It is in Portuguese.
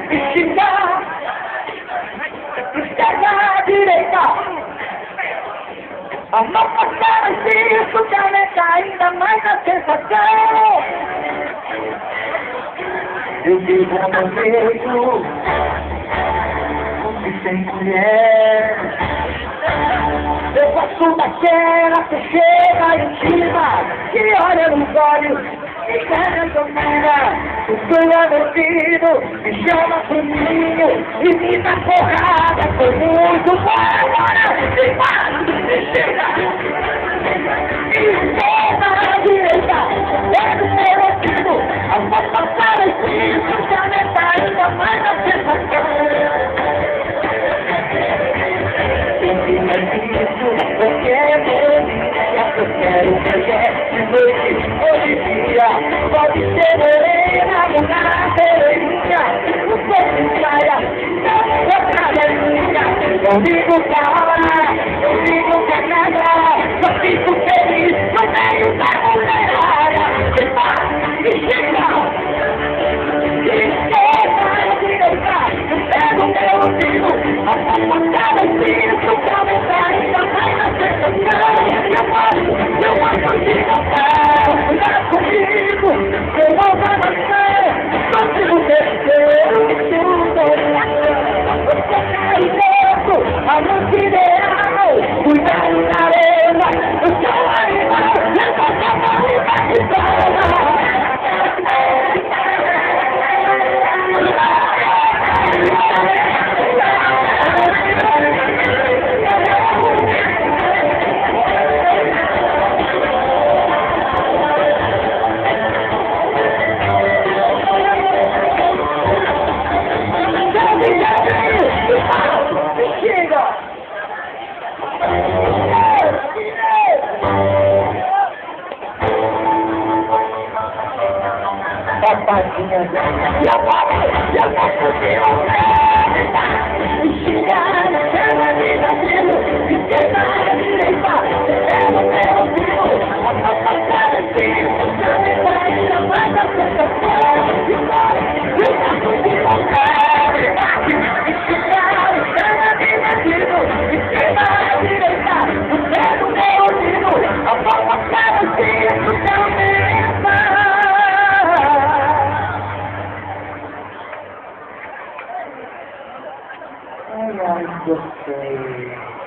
me xingar, esquerda, direita. A mão passada isso que aumenta ainda mais a sensação. Eu vivo no meu jeito, e sem mulher. Eu gosto daquela que chega em cima, que olha nos olhos, me pega a domina, sussurra no ouvido, me chama pro ninho, e me dá porrada, foi muito bom, agora me mata, me chega. E toda a direita, é do meu ouvido, a voz passada e isso, que aumenta ainda mais a sensação. Porque é delícia, eu quero mulher de noite ou de dia. Pode ser morena, mulher, pereirinha, o corpo de saia, outra galinha. Eu ligo pra hora, eu ligo pra nada, só fico feliz no meio da mulherada. Que paz, que chega, que chega à direita, eu pego meu ouvido, a passada e sinto pra aumentar ainda mais a sensação. Eu gosto de cantar, cuidar comigo, eu não vou nascer, consigo descer tudo. Eu sou carinhoso, a luz ideal, cuidar na arena, eu sou animal, eu sou capaz de papadinha, e agora eu posso ver o me xingar, ela me dá medo, esquerda, direita, é no meu ouvido, a passada de você me dá ainda mais a sensação. E agora eu posso ver o me xingar, ela me dá medo, esquerda, direita, é no meu ouvido, a passada de você me dá. Ai, gostei.